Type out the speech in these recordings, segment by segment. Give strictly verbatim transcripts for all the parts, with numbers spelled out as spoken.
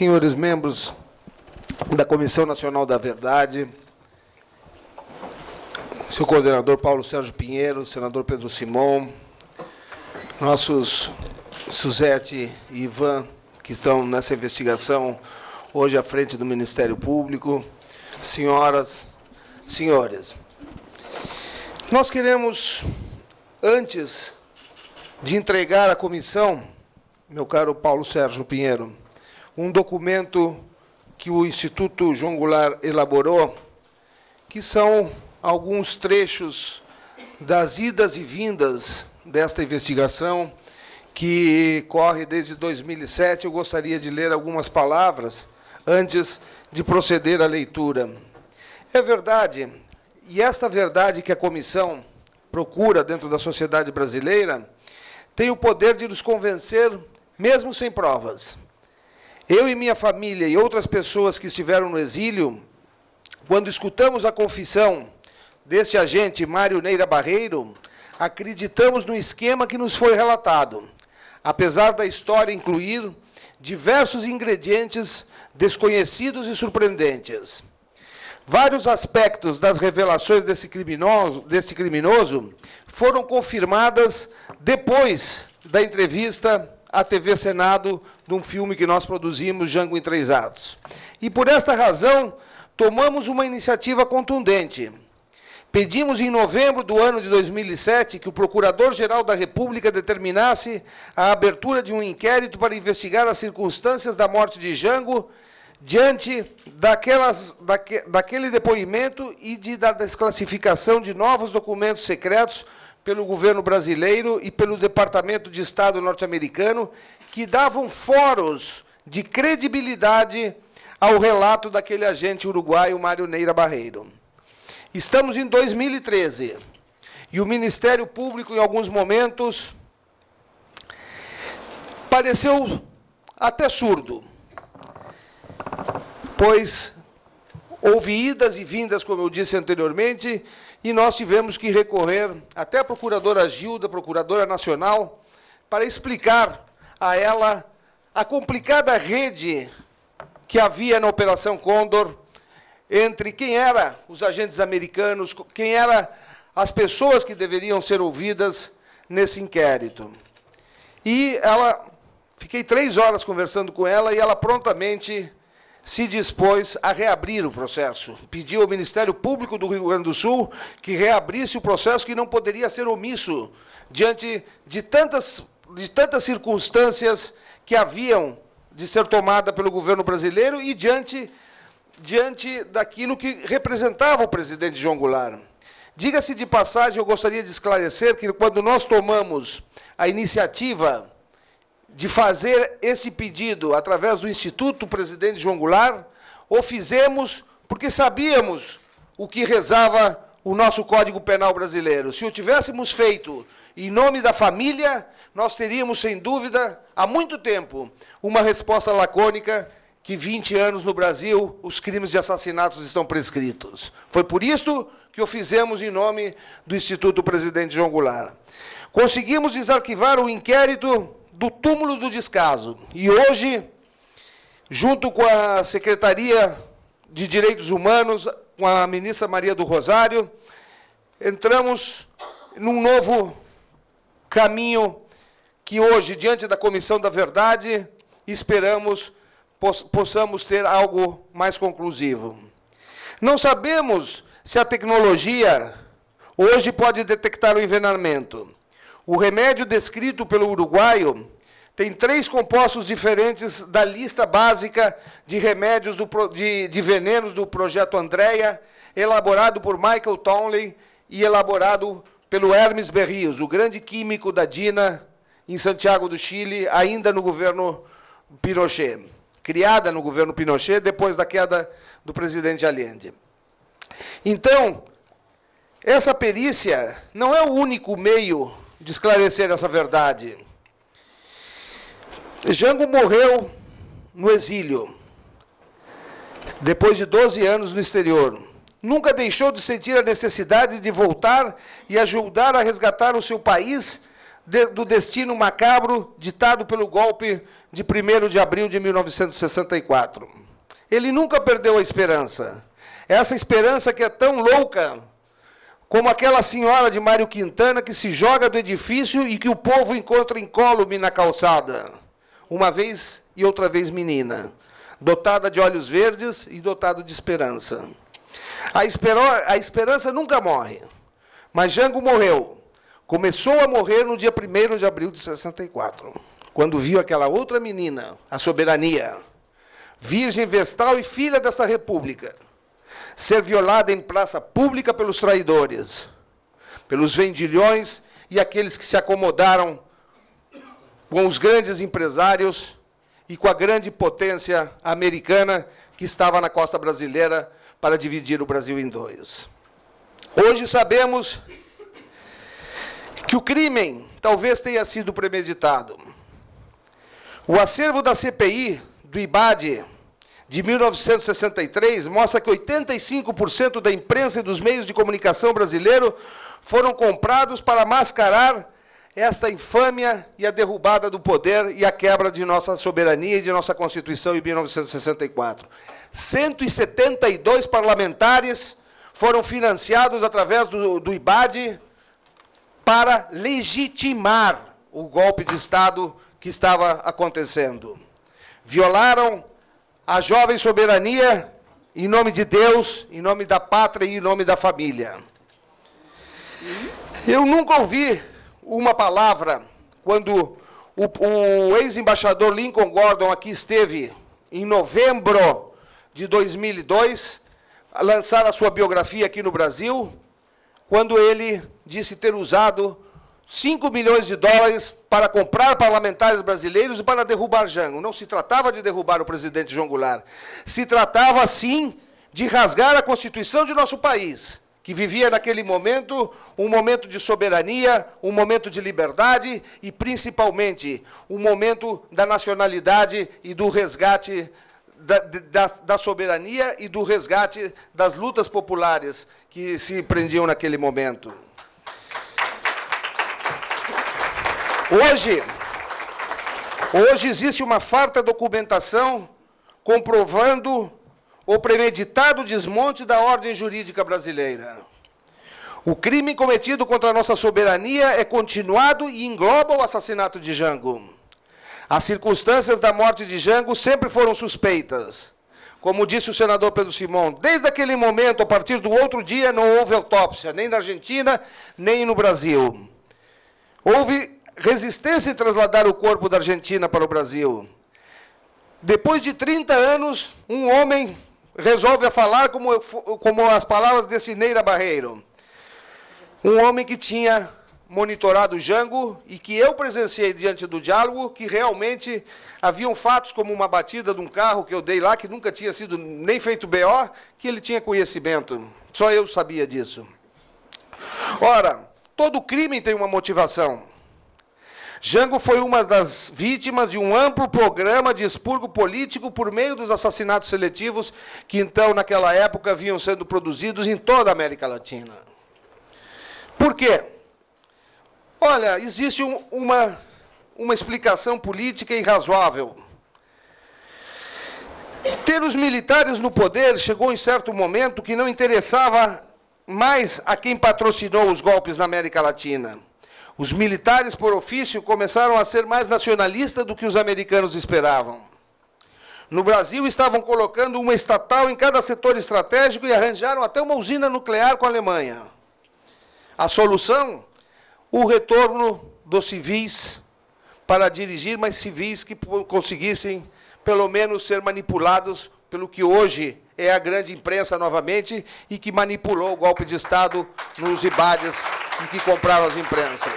senhores membros da Comissão Nacional da Verdade, seu coordenador Paulo Sérgio Pinheiro, senador Pedro Simon, nossos Suzete e Ivan, que estão nessa investigação hoje à frente do Ministério Público, senhoras, senhores. Nós queremos, antes de entregar à comissão, meu caro Paulo Sérgio Pinheiro, um documento que o Instituto João Goulart elaborou, que são alguns trechos das idas e vindas desta investigação, que corre desde dois mil e sete. Eu gostaria de ler algumas palavras antes de proceder à leitura. É verdade, e esta verdade que a comissão procura dentro da sociedade brasileira tem o poder de nos convencer, mesmo sem provas. Eu e minha família e outras pessoas que estiveram no exílio, quando escutamos a confissão deste agente Mário Neira Barreiro, acreditamos no esquema que nos foi relatado, apesar da história incluir diversos ingredientes desconhecidos e surpreendentes. Vários aspectos das revelações desse criminoso, desse criminoso foram confirmadas depois da entrevista à T V Senado, de um filme que nós produzimos, Django em Três Atos. E, por esta razão, tomamos uma iniciativa contundente. Pedimos, em novembro do ano de dois mil e sete, que o Procurador-Geral da República determinasse a abertura de um inquérito para investigar as circunstâncias da morte de Django, diante daquelas, daque, daquele depoimento e de, da desclassificação de novos documentos secretos pelo governo brasileiro e pelo Departamento de Estado norte-americano, que davam foros de credibilidade ao relato daquele agente uruguaio, Mário Neira Barreiro. Estamos em dois mil e treze, e o Ministério Público, em alguns momentos, pareceu até surdo, pois houve idas e vindas, como eu disse anteriormente, e nós tivemos que recorrer até a procuradora Gilda, procuradora nacional, para explicar a ela a complicada rede que havia na Operação Condor, entre quem eram os agentes americanos, quem eram as pessoas que deveriam ser ouvidas nesse inquérito. E ela, fiquei três horas conversando com ela, e ela prontamente se dispôs a reabrir o processo. Pediu ao Ministério Público do Rio Grande do Sul que reabrisse o processo, que não poderia ser omisso diante de tantas, de tantas circunstâncias que haviam de ser tomada pelo governo brasileiro e diante, diante daquilo que representava o presidente João Goulart. Diga-se de passagem, eu gostaria de esclarecer que, quando nós tomamos a iniciativa de fazer esse pedido através do Instituto Presidente João Goulart, o fizemos porque sabíamos o que rezava o nosso Código Penal brasileiro. Se o tivéssemos feito em nome da família, nós teríamos, sem dúvida, há muito tempo, uma resposta lacônica que vinte anos no Brasil os crimes de assassinatos estão prescritos. Foi por isso que o fizemos em nome do Instituto Presidente João Goulart. Conseguimos desarquivar o inquérito do túmulo do descaso. E hoje, junto com a Secretaria de Direitos Humanos, com a ministra Maria do Rosário, entramos num novo caminho que hoje, diante da Comissão da Verdade, esperamos possamos ter algo mais conclusivo. Não sabemos se a tecnologia hoje pode detectar o envenenamento. O remédio descrito pelo uruguaio tem três compostos diferentes da lista básica de remédios do, de, de venenos do Projeto Andréa, elaborado por Michael Townley e elaborado pelo Hermes Berrios, o grande químico da DINA, em Santiago do Chile, ainda no governo Pinochet, criada no governo Pinochet, depois da queda do presidente Allende. Então, essa perícia não é o único meio de esclarecer essa verdade. Django morreu no exílio, depois de doze anos no exterior. Nunca deixou de sentir a necessidade de voltar e ajudar a resgatar o seu país de, do destino macabro ditado pelo golpe de primeiro de abril de mil novecentos e sessenta e quatro. Ele nunca perdeu a esperança. Essa esperança que é tão louca como aquela senhora de Mário Quintana que se joga do edifício e que o povo encontra incólume na calçada, uma vez e outra vez menina, dotada de olhos verdes e dotada de esperança. A, espero, a esperança nunca morre, mas Jango morreu. Começou a morrer no dia primeiro de abril de sessenta e quatro, quando viu aquela outra menina, a soberania, virgem vestal e filha dessa república, ser violada em praça pública pelos traidores, pelos vendilhões e aqueles que se acomodaram com os grandes empresários e com a grande potência americana que estava na costa brasileira para dividir o Brasil em dois. Hoje sabemos que o crime talvez tenha sido premeditado. O acervo da C P I, do I B A D, de mil novecentos e sessenta e três, mostra que oitenta e cinco por cento da imprensa e dos meios de comunicação brasileiros foram comprados para mascarar esta infâmia e a derrubada do poder e a quebra de nossa soberania e de nossa Constituição em mil novecentos e sessenta e quatro. cento e setenta e dois parlamentares foram financiados através do, do I B A D para legitimar o golpe de Estado que estava acontecendo. Violaram a jovem soberania em nome de Deus, em nome da pátria e em nome da família. Eu nunca ouvi uma palavra, quando o, o ex-embaixador Lincoln Gordon aqui esteve, em novembro de dois mil e dois, a lançar a sua biografia aqui no Brasil, quando ele disse ter usado cinco milhões de dólares para comprar parlamentares brasileiros e para derrubar Jango. Não se tratava de derrubar o presidente João Goulart. Se tratava, sim, de rasgar a Constituição de nosso país, que vivia naquele momento um momento de soberania, um momento de liberdade e, principalmente, um momento da nacionalidade e do resgate da, da, da soberania e do resgate das lutas populares que se prendiam naquele momento. Hoje, hoje existe uma farta documentação comprovando o premeditado desmonte da ordem jurídica brasileira. O crime cometido contra a nossa soberania é continuado e engloba o assassinato de Jango. As circunstâncias da morte de Jango sempre foram suspeitas. Como disse o senador Pedro Simão, desde aquele momento, a partir do outro dia, não houve autópsia, nem na Argentina, nem no Brasil. Houve resistência em trasladar o corpo da Argentina para o Brasil. Depois de trinta anos, um homem resolve falar como, como as palavras de Cineira Barreiro. Um homem que tinha monitorado Jango e que eu presenciei diante do diálogo, que realmente haviam fatos como uma batida de um carro que eu dei lá, que nunca tinha sido nem feito B O, que ele tinha conhecimento. Só eu sabia disso. Ora, todo crime tem uma motivação. Jango foi uma das vítimas de um amplo programa de expurgo político por meio dos assassinatos seletivos que, então, naquela época, vinham sendo produzidos em toda a América Latina. Por quê? Olha, existe um, uma, uma explicação política irrazoável. Ter os militares no poder chegou em certo momento que não interessava mais a quem patrocinou os golpes na América Latina. Os militares, por ofício, começaram a ser mais nacionalistas do que os americanos esperavam. No Brasil, estavam colocando uma estatal em cada setor estratégico e arranjaram até uma usina nuclear com a Alemanha. A solução? O retorno dos civis para dirigir, mas civis que conseguissem, pelo menos, ser manipulados pelo que hoje é a grande imprensa novamente e que manipulou o golpe de Estado nos I B A Ds e que compraram as imprensas.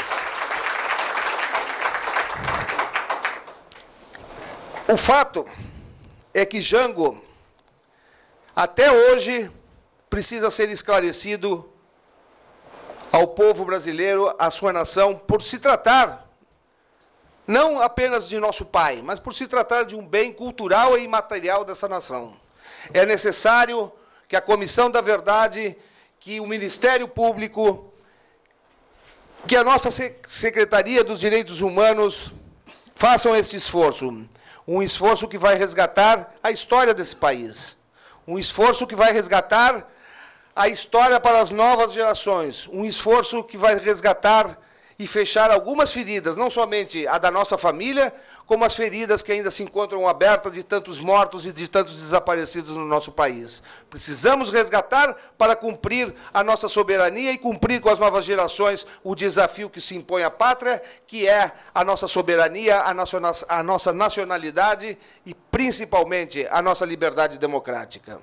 O fato é que Jango, até hoje, precisa ser esclarecido ao povo brasileiro, à sua nação, por se tratar não apenas de nosso pai, mas por se tratar de um bem cultural e imaterial dessa nação. É necessário que a Comissão da Verdade, que o Ministério Público que a nossa Secretaria dos Direitos Humanos façam esse esforço, um esforço que vai resgatar a história desse país, um esforço que vai resgatar a história para as novas gerações, um esforço que vai resgatar e fechar algumas feridas, não somente a da nossa família, como as feridas que ainda se encontram abertas de tantos mortos e de tantos desaparecidos no nosso país. Precisamos resgatar para cumprir a nossa soberania e cumprir com as novas gerações o desafio que se impõe à pátria, que é a nossa soberania, a nossa, a nossa nacionalidade e, principalmente, a nossa liberdade democrática.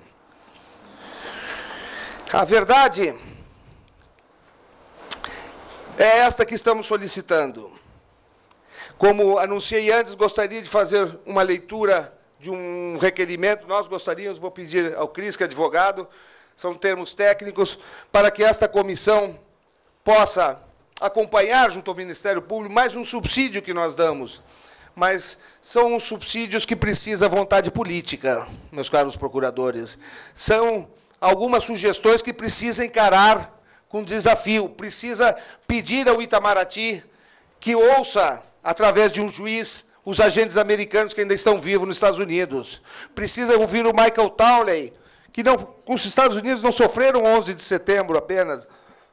A verdade é esta que estamos solicitando. Como anunciei antes, gostaria de fazer uma leitura de um requerimento. Nós gostaríamos, vou pedir ao Cris, que é advogado, são termos técnicos, para que esta comissão possa acompanhar, junto ao Ministério Público, mais um subsídio que nós damos. Mas são subsídios que precisam vontade política, meus caros procuradores. São algumas sugestões que precisa encarar com desafio, precisa pedir ao Itamaraty que ouça, através de um juiz, os agentes americanos que ainda estão vivos nos Estados Unidos. Precisa ouvir o Michael Townley, que não, os Estados Unidos não sofreram onze de setembro apenas.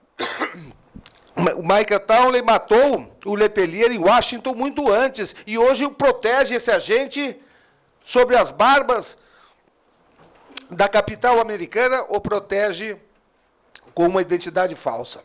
O Michael Townley matou o Letelier em Washington muito antes, e hoje protege esse agente sobre as barbas da capital americana, ou protege com uma identidade falsa.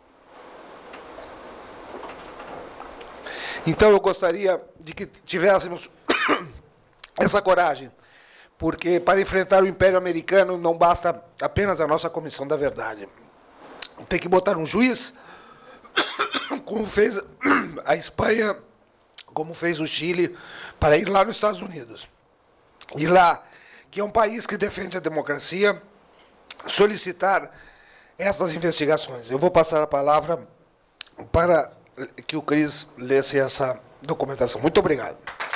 Então, eu gostaria de que tivéssemos essa coragem, porque para enfrentar o Império Americano não basta apenas a nossa Comissão da Verdade. Tem que botar um juiz, como fez a Espanha, como fez o Chile, para ir lá nos Estados Unidos. E lá, que é um país que defende a democracia, solicitar essas investigações. Eu vou passar a palavra para que o Cris lesse essa documentação. Muito obrigado.